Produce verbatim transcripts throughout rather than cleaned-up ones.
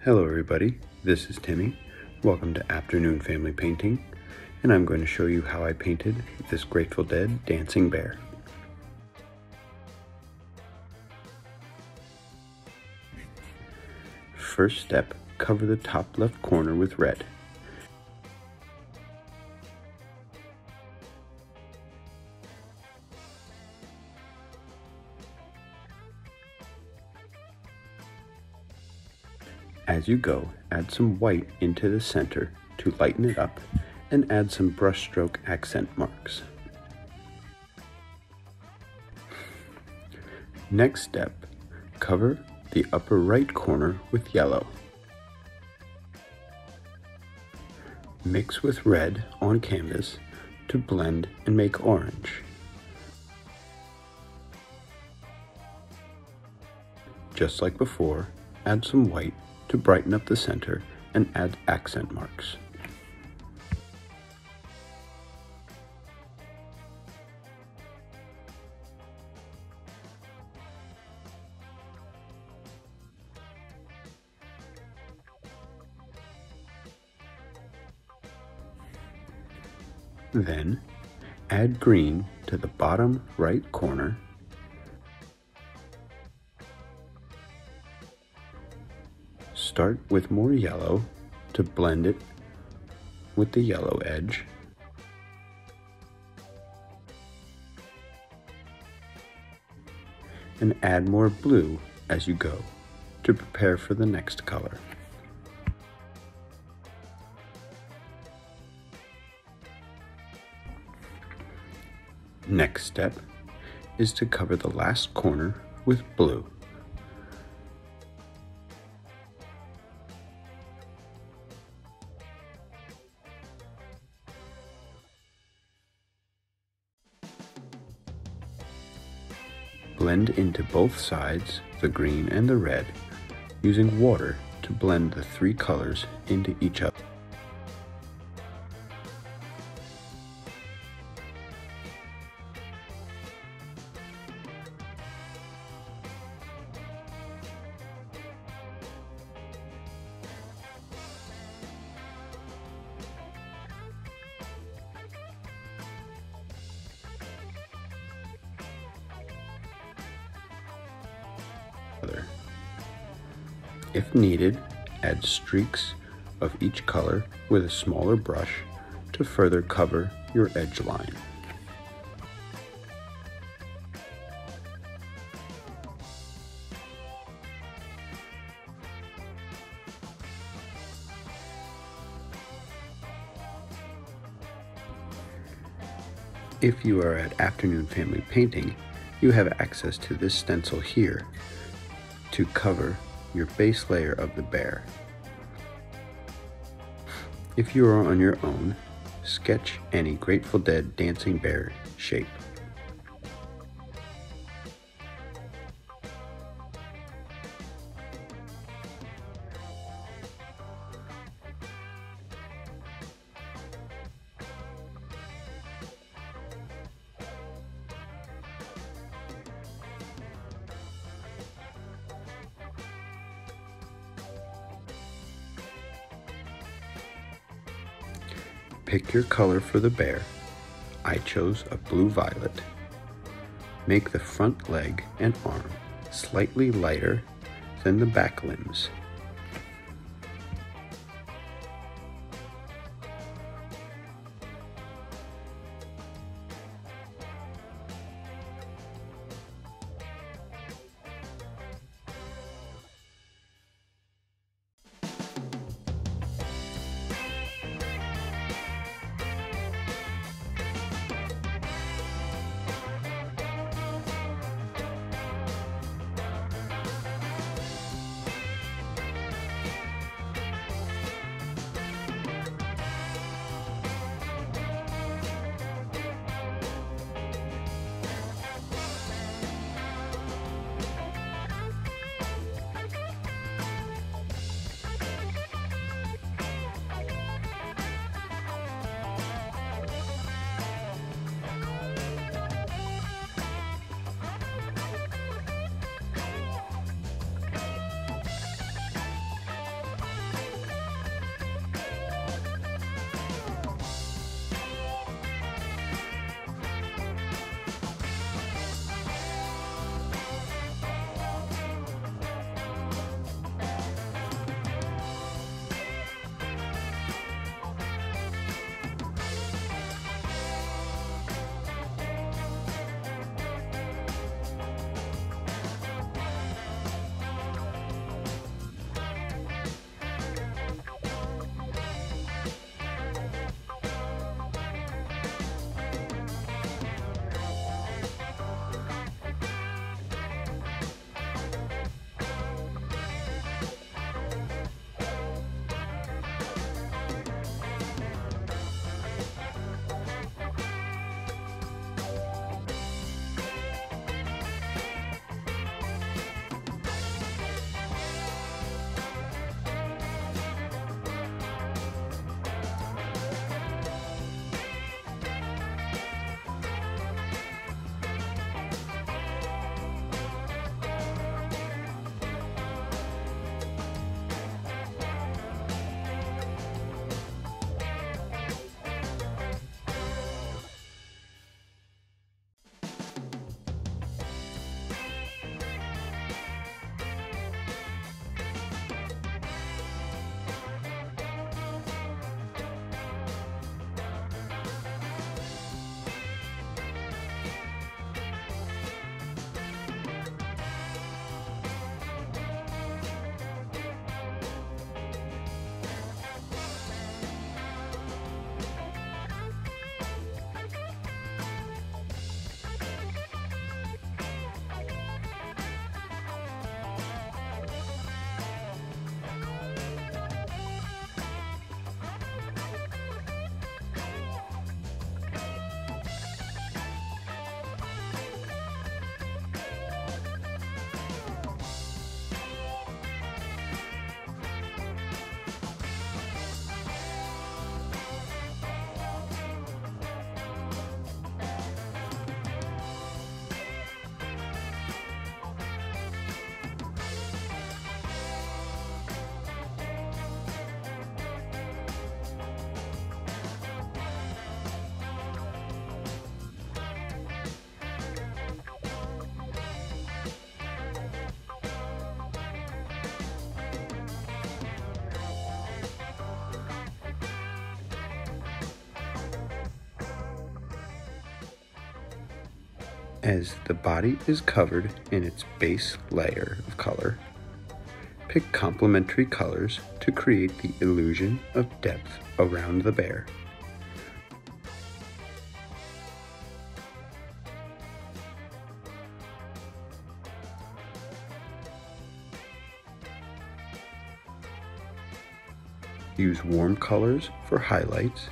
Hello everybody, this is Timmy. Welcome to Afternoon Family Painting, and I'm going to show you how I painted this Grateful Dead dancing bear. First step, cover the top left corner with red. As you go, add some white into the center to lighten it up and add some brushstroke accent marks. Next step, cover the upper right corner with yellow. Mix with red on canvas to blend and make orange. Just like before, add some white to brighten up the center and add accent marks. Then, add green to the bottom right corner Start with more yellow to blend it with the yellow edge. And add more blue as you go to prepare for the next color. Next step is to cover the last corner with blue. Blend into both sides, the green and the red, using water to blend the three colors into each other. If needed, add streaks of each color with a smaller brush to further cover your edge line. If you are at Afternoon Family Painting, you have access to this stencil here to cover your base layer of the bear. If you are on your own, sketch any Grateful Dead dancing bear shape. Pick your color for the bear. I chose a blue violet. Make the front leg and arm slightly lighter than the back limbs. As the body is covered in its base layer of color, pick complementary colors to create the illusion of depth around the bear. Use warm colors for highlights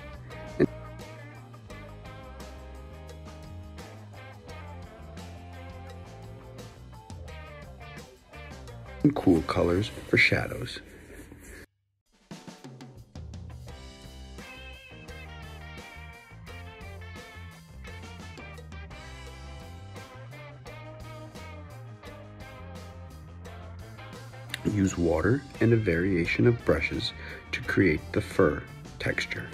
and cool colors for shadows. Use water and a variation of brushes to create the fur texture.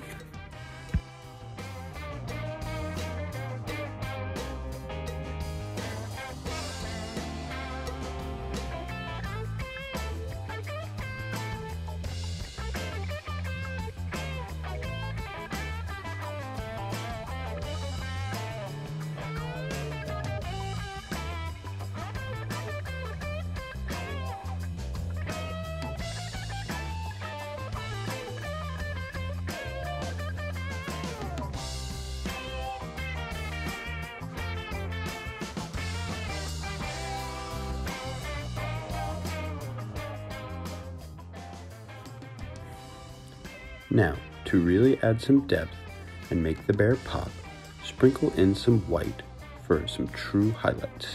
Now, to really add some depth and make the bear pop, sprinkle in some white for some true highlights.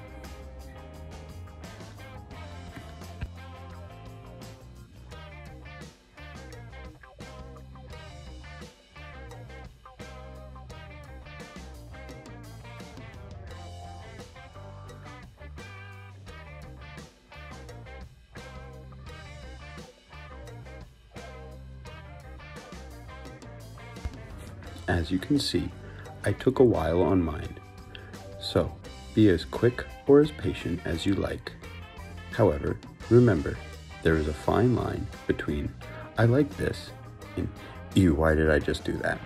As you can see, I took a while on mine, so be as quick or as patient as you like. However, remember, there is a fine line between I like this and ew, why did I just do that?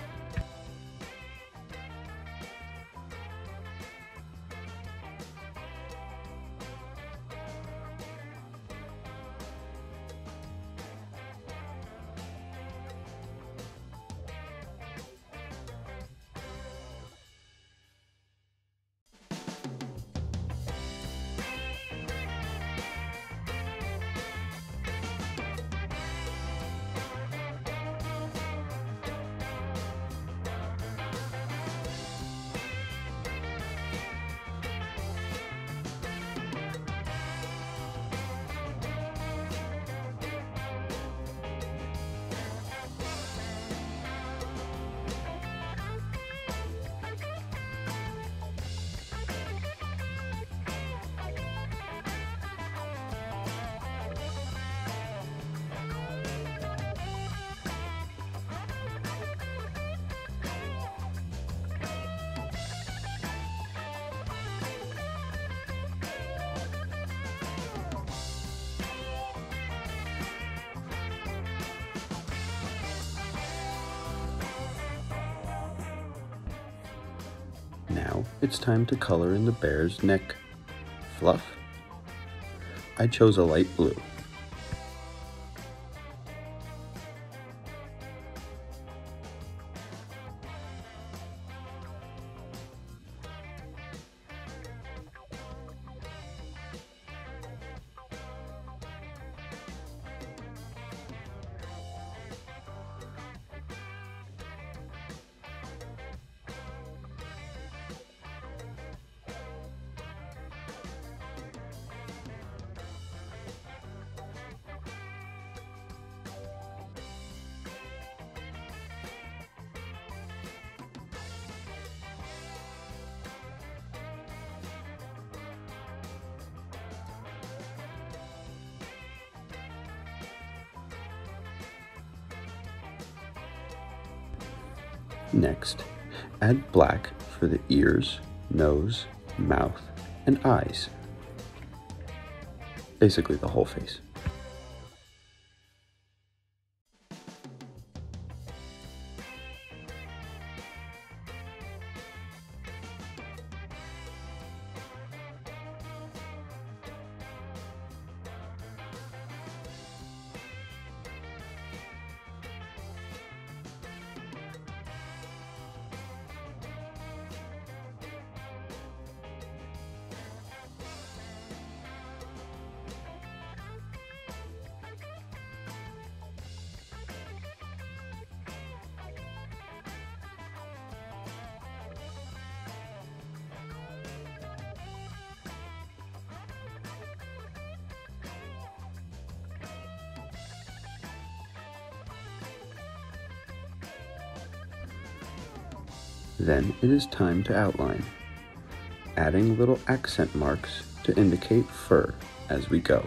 Now it's time to color in the bear's neck fluff. I chose a light blue. Next, add black for the ears, nose, mouth, and eyes. Basically the whole face. Then it is time to outline, adding little accent marks to indicate fur as we go.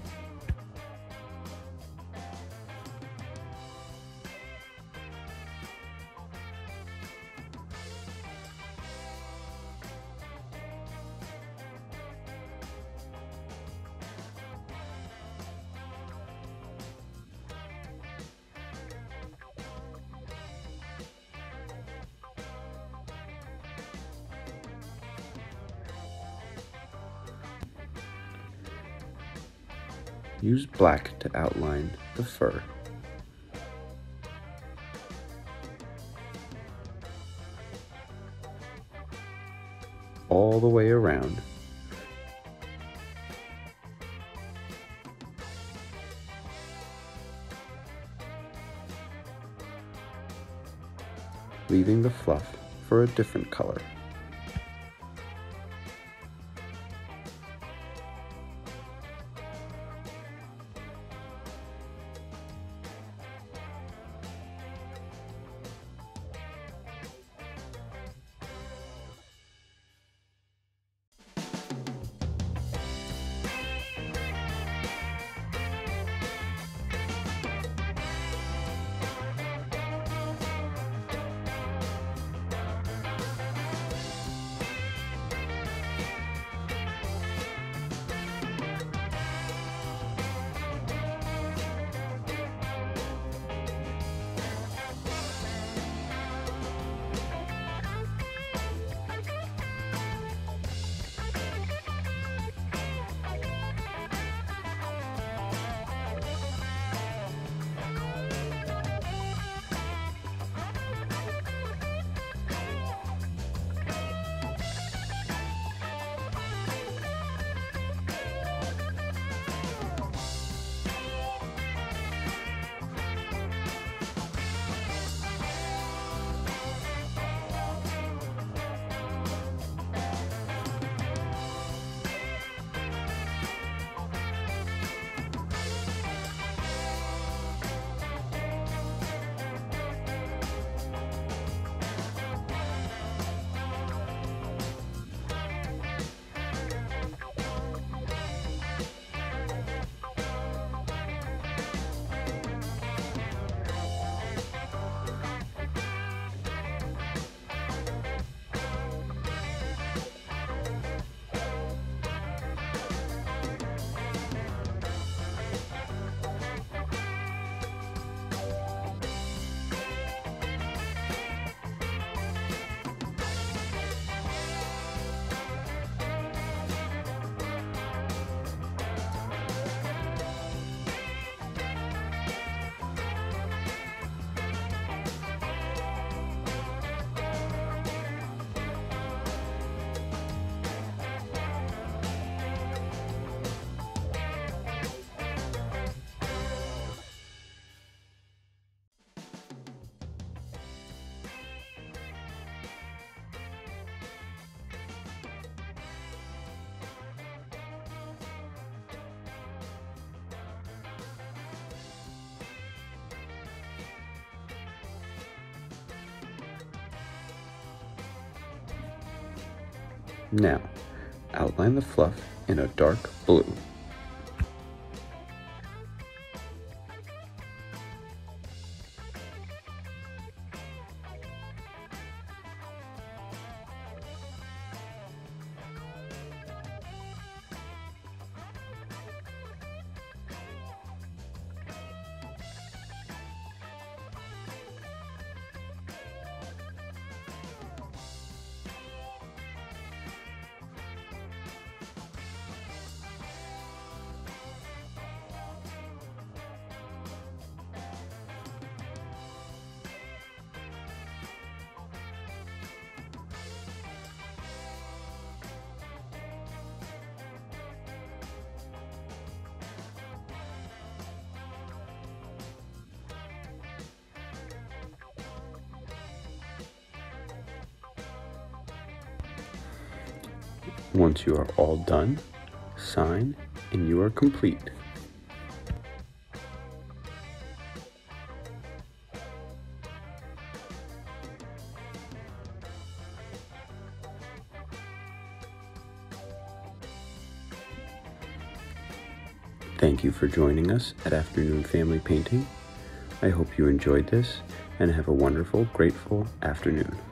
Use black to outline the fur. All the way around. Leaving the fluff for a different color. Now, outline the fluff in a dark blue. Once you are all done, sign and you are complete. Thank you for joining us at Afternoon Family Painting. I hope you enjoyed this and have a wonderful, grateful afternoon.